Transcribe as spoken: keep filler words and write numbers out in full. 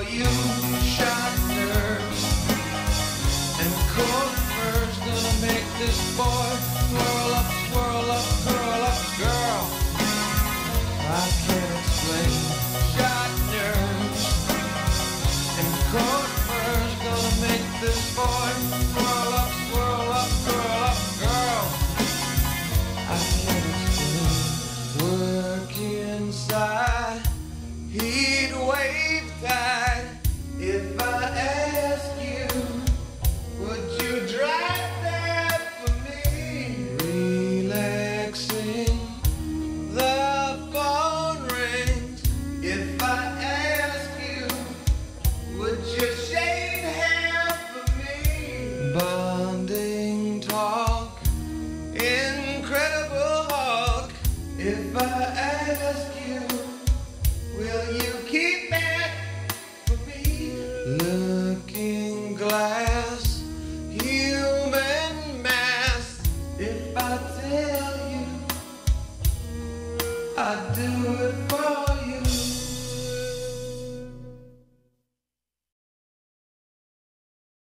you shot nerves and cold nerves gonna make this boy swirl up, swirl up, curl up, girl. I can't explain. Shot nerves and cold nerves gonna make this boy swirl up, swirl up, curl up, girl. I can't explain. Work inside, heat wave tide. If I ask you, would you drive that for me? Relaxing, the phone rings. If I ask you, would you shave hair for me? Bonding talk, incredible hawk. If I ask you, will you keep it for me? Looking glass, human mass. If I tell you, I do it for